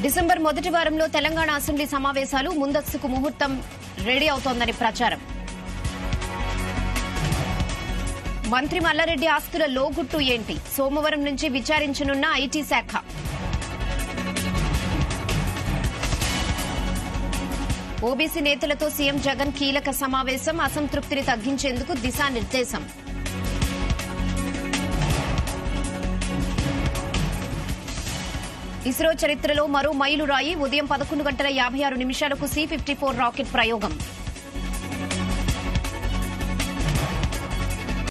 December మొదటి వారంలో Telangana assembly సమావేశాలు ముందస్తుకు ముహూర్తం రెడీ అవుతోందని ప్రచారం. మంత్రి మల్లారెడ్డి ఆస్తుల లోగుట్టు ఏంటి? సోమవారం నుంచి విచారించనున్న ఐటీ శాఖ. ఓబీసీ నేతలతో సీఎం జగన్ కీలక సమావేశం. అసంతృప్తిని తగ్గించేందుకు దిశానిర్దేశం. ఇస్రో చరిత్రలో మరో మైలురాయి. ఉదయం 11:56 C-54 రాకెట్ ప్రయోగం.